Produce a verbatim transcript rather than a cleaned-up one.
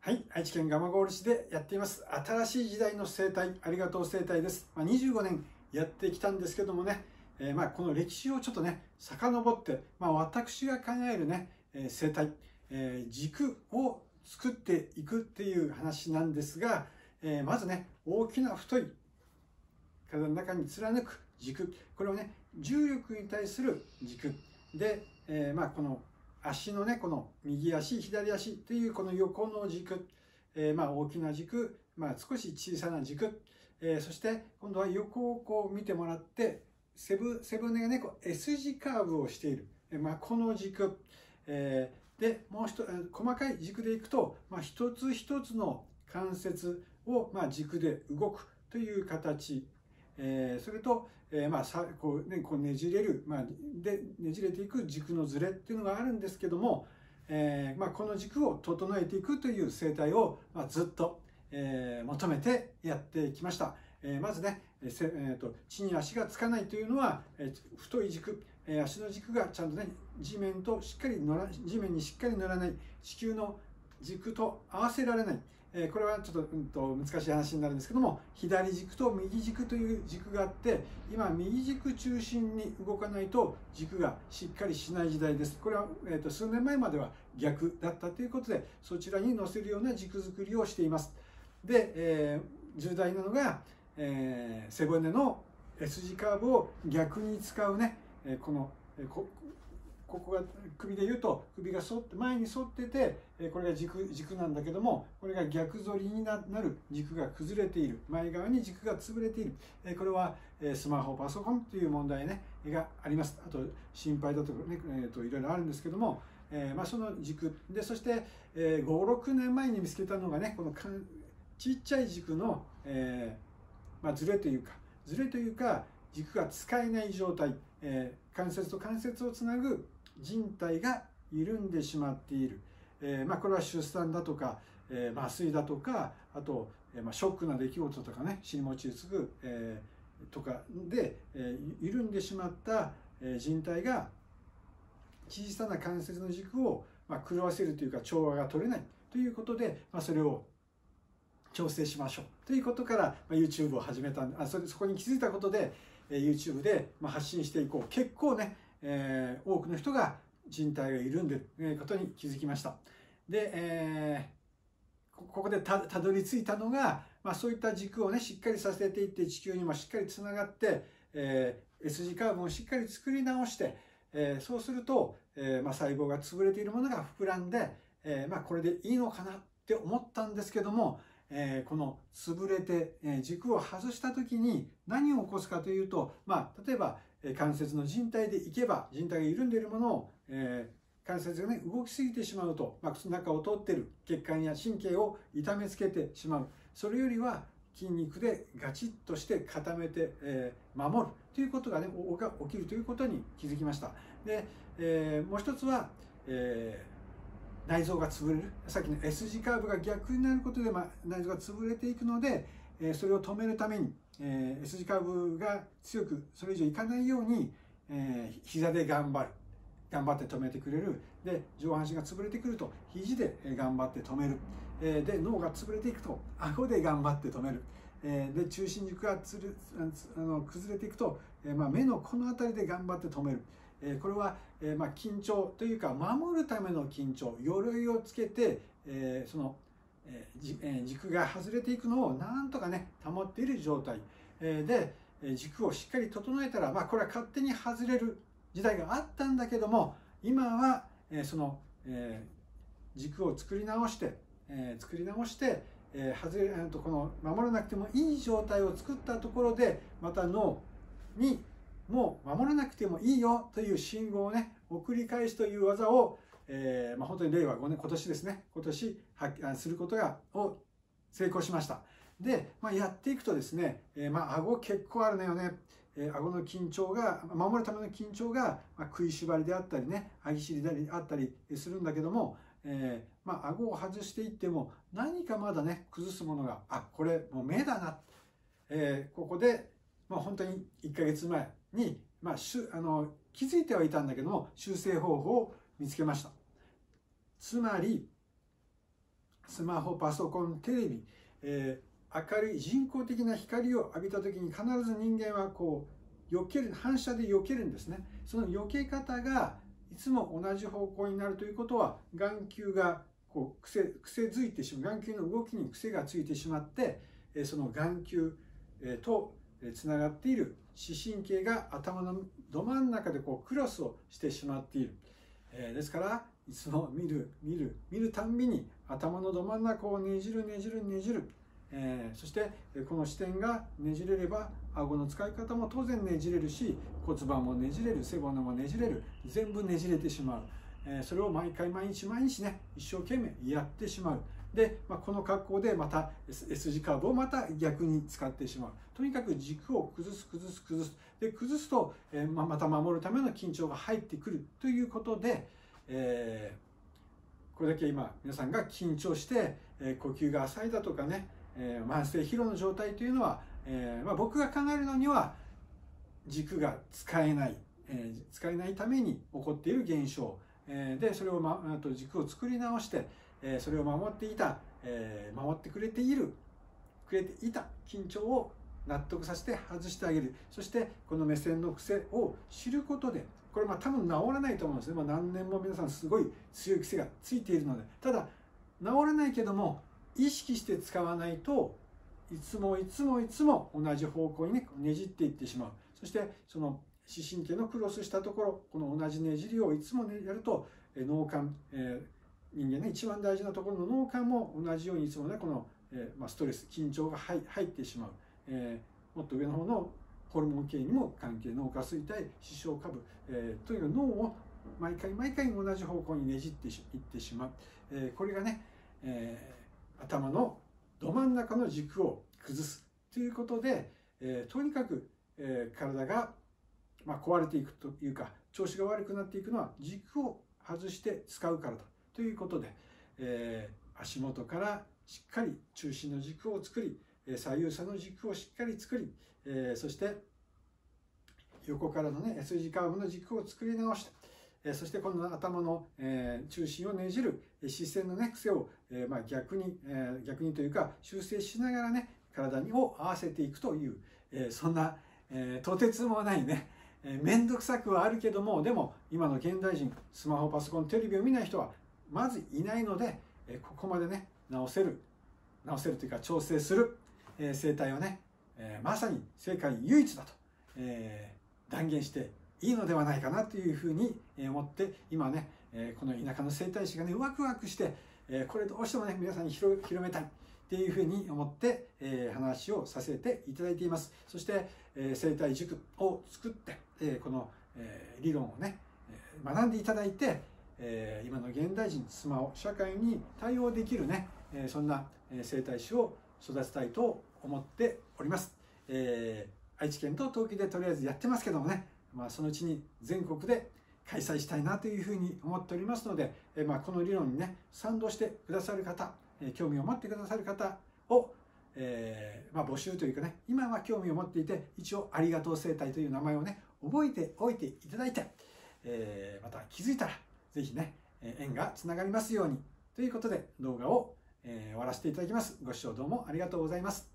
はい、愛知県蒲郡市でやっています新しい時代の生態ありがとう生態です。まあ、にじゅうごねんやってきたんですけどもね、えー、まあこの歴史をちょっとね遡って、まあ、私が考えるね、えー、生態、えー、軸を作っていくっていう話なんですが、えー、まずね大きな太い体の中に貫く軸、これをね重力に対する軸で、えー、まあこの足のねこの右足左足というこの横の軸、えー、まあ大きな軸、まあ、少し小さな軸、えー、そして今度は横をこう見てもらって背骨がねこう S 字カーブをしている、えー、まあこの軸、えー、でもう一つ細かい軸でいくと、まあ、一つ一つの関節をまあ軸で動くという形、えー、それと、えー、まあさこうねこうねじれる、まあ、でねじれていく軸のずれっていうのがあるんですけども、えーまあ、この軸を整えていくという生態を、まあ、ずっと、えー、求めてやってきました。えー、まずね、えー、と地に足がつかないというのは、えー、太い軸、えー、足の軸がちゃんとね地面としっかり乗ら地面にしっかり乗らない、地球の軸と合わせられない。これはちょっと、うん、と難しい話になるんですけども、左軸と右軸という軸があって、今右軸中心に動かないと軸がしっかりしない時代です。これは、えー、と数年前までは逆だったということで、そちらに乗せるような軸作りをしています。で、えー、重大なのが、えー、背骨の S 字カーブを逆に使うね、このこここが首で言うと首が反って前に反ってて、これが 軸, 軸なんだけども、これが逆反りになる、軸が崩れている、前側に軸が潰れている、これはスマホパソコンという問題、ね、があります。あと心配だとかね、えー、といろいろあるんですけども、えーまあ、その軸で、そして、えー、ご、ろくねんまえに見つけたのがねこのちっちゃい軸の、えーまあ、ズレというかズレというか軸が使えない状態、えー、関節と関節をつなぐ靭帯が緩んでしまっている、えーまあ、これは出産だとか、えー、麻酔だとか、あと、えーまあ、ショックな出来事とかね、尻餅つく、えー、とかで、えー、緩んでしまった、えー、靭帯が小さな関節の軸を、まあ、狂わせるというか調和が取れないということで、まあ、それを調整しましょうということから、まあ、YouTube を始めたあそれそこに気づいたことで、えー、YouTube で、まあ、発信していこう。結構ね、えー、多くの人が靭帯が緩んでいることに気づきました。で、えー、ここで た, たどり着いたのが、まあ、そういった軸をねしっかりさせていって地球にもしっかりつながって、えー、S 字カーブをしっかり作り直して、えー、そうすると、えーまあ、細胞が潰れているものが膨らんで、えーまあ、これでいいのかなって思ったんですけども、えー、この潰れて、えー、軸を外した時に何を起こすかというと、まあ、例えば関節の靭帯でいけば靭帯が緩んでいるものを、えー、関節がね動きすぎてしまうと、まあ、中を通っている血管や神経を痛めつけてしまう。それよりは筋肉でガチッとして固めて、えー、守るということがね起きるということに気づきました。で、えー、もう一つは、えー内臓が潰れる。さっきの S 字カーブが逆になることで、まあ、内臓が潰れていくので、えー、それを止めるために、えー、S 字カーブが強くそれ以上いかないように、えー、膝で頑張る。頑張って止めてくれる。で、上半身が潰れてくると肘で頑張って止める。えー、で、脳が潰れていくと顎で頑張って止める。えー、で、中心軸がつるあの崩れていくと、えーまあ、目のこの辺りで頑張って止める。これは、えーまあ、緊張というか守るための緊張、鎧をつけて、えー、その、えー、軸が外れていくのをなんとかね保っている状態、えー、で軸をしっかり整えたら、まあ、これは勝手に外れる時代があったんだけども、今は、えー、その、えー、軸を作り直して、えー、作り直して、えー、外れとこの守らなくてもいい状態を作ったところでまた脳にもう守らなくてもいいよという信号をね送り返すという技を、えーまあ、本当にれいわごねん今年ですね今年することがを成功しました。で、まあ、やっていくとですね、えー、まあ顎結構あるのよね。えー、顎の緊張が守るための緊張が、まあ、食いしばりであったりね歯ぎしりであったりするんだけども、えー、まあ顎を外していっても何かまだね崩すものがあこれもう目だな、えー、ここで、まあ、本当にいっかげつまえに、まあ、しゅあの気づいてはいたんだけども修正方法を見つけました。つまりスマホ、パソコン、テレビ、えー、明るい人工的な光を浴びた時に必ず人間はこう避ける、反射で避けるんですね。その避け方がいつも同じ方向になるということは、眼球がこう癖、癖づいてしまう、眼球の動きに癖がついてしまって、その眼球とつながっている視神経が頭のど真ん中でこうクロスをしてしまっている。ですからいつも見る見る見るたんびに頭のど真ん中をねじるねじるねじる、えー、そしてこの視点がねじれれば顎の使い方も当然ねじれるし、骨盤もねじれる、背骨もねじれる、全部ねじれてしまう。えー、それを毎回毎日毎日ね一生懸命やってしまう。で、まあ、この格好でまた S 字カーブをまた逆に使ってしまう。とにかく軸を崩す崩す崩す。で崩すと、えーまあ、また守るための緊張が入ってくるということで、えー、これだけ今皆さんが緊張して、えー、呼吸が浅いだとかね、えー、慢性疲労の状態というのは、えーまあ、僕が考えるのには軸が使えない、えー、使えないために起こっている現象、えー、でそれを、ま、あと軸を作り直して、えー、それを守っていた、えー、守ってくれているくれていた緊張を納得させて外してあげる。そしてこの目線の癖を知ることで、これまあ多分治らないと思うんですね。まあ、何年も皆さんすごい強い癖がついているので、ただ治らないけども意識して使わないといつもいつもいつも同じ方向にねねじっていってしまう。そしてその視神経のクロスしたところ、この同じねじりをいつも、ね、やると脳幹、えー、人間ね一番大事なところの脳幹も同じようにいつもねこの、えーまあ、ストレス緊張が入ってしまう。えー、もっと上の方のホルモン系にも関係、脳下垂体、視床下部、えー、とにかく脳を毎回毎回同じ方向にねじっていってしまう。えー、これがね、えー、頭のど真ん中の軸を崩すということで、えー、とにかく、えー、体が、まあ、壊れていくというか調子が悪くなっていくのは軸を外して使うからだということで、えー、足元からしっかり中心の軸を作り、左右差の軸をしっかり作り、えー、そして横からのね S 字カーブの軸を作り直して、えー、そしてこの頭の、えー、中心をねじる視線のね癖を、えーまあ、逆に、えー、逆にというか修正しながらね体にを合わせていくという、えー、そんな、えー、とてつもないね面倒くさくはあるけども、でも今の現代人スマホパソコンテレビを見ない人はまずいないので、えー、ここまでね直せる直せるというか調整するえー、生態はね、えー、まさに世界唯一だと、えー、断言していいのではないかなというふうに思って今ね、えー、この田舎の生態師がねワクワクして、えー、これどうしてもね皆さんに 広, 広めたいっていうふうに思って、えー、話をさせていただいています。そして、えー、生態塾を作って、えー、この、えー、理論をね学んでいただいて、えー、今の現代人スマホ社会に対応できるね、えー、そんな生態師を育てたいと思っております。えー、愛知県と東京でとりあえずやってますけどもね、まあ、そのうちに全国で開催したいなというふうに思っておりますので、えーまあ、この理論にね賛同してくださる方、えー、興味を持ってくださる方を、えーまあ、募集というかね、今は興味を持っていて一応ありがとう生態という名前をね覚えておいていただいて、えー、また気づいたらぜひね縁がつながりますようにということで動画をえー、終わらせていただきます。ご視聴どうもありがとうございます。